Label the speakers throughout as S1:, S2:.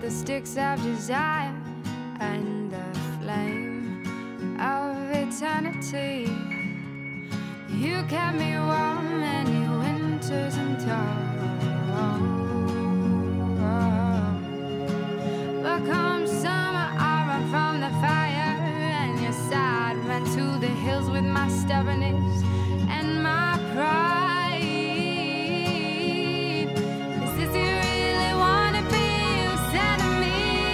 S1: the sticks of desire and the flame of eternity. You kept me warm many winters and but come summer, I run from the fire, and your side ran to the hills with my stubbornness and my pride. Is this you really wanna be? You said to me,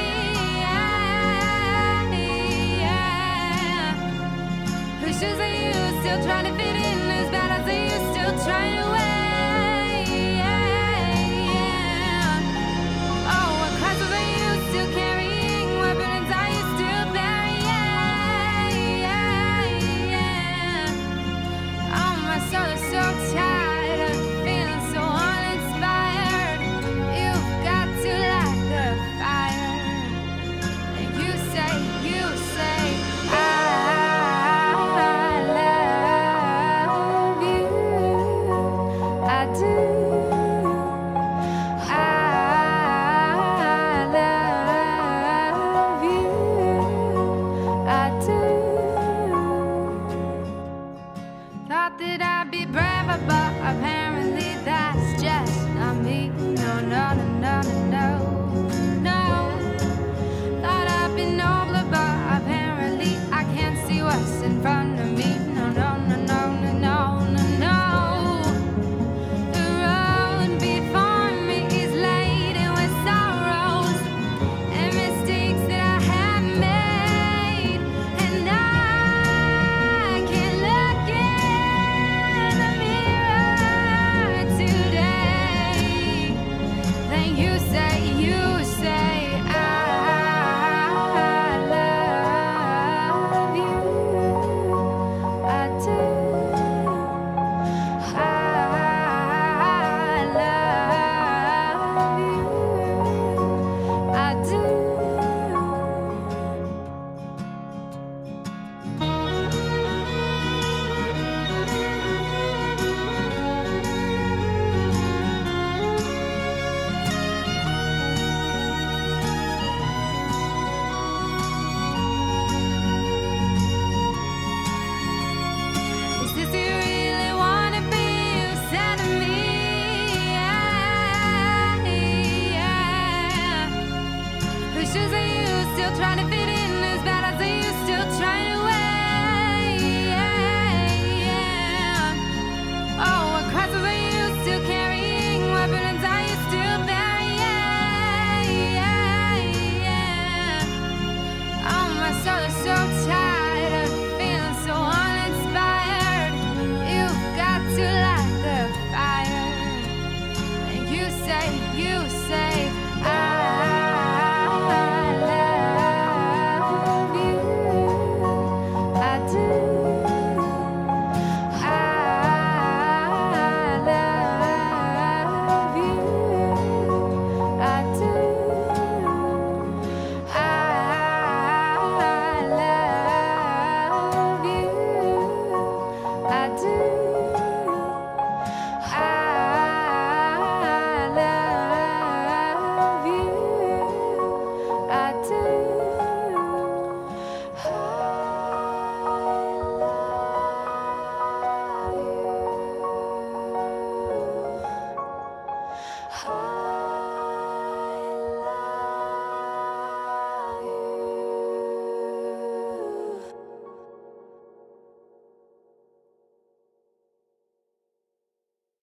S1: yeah. Pushes at you, still trying to fit in. As bad as are you, still trying to wait. I do.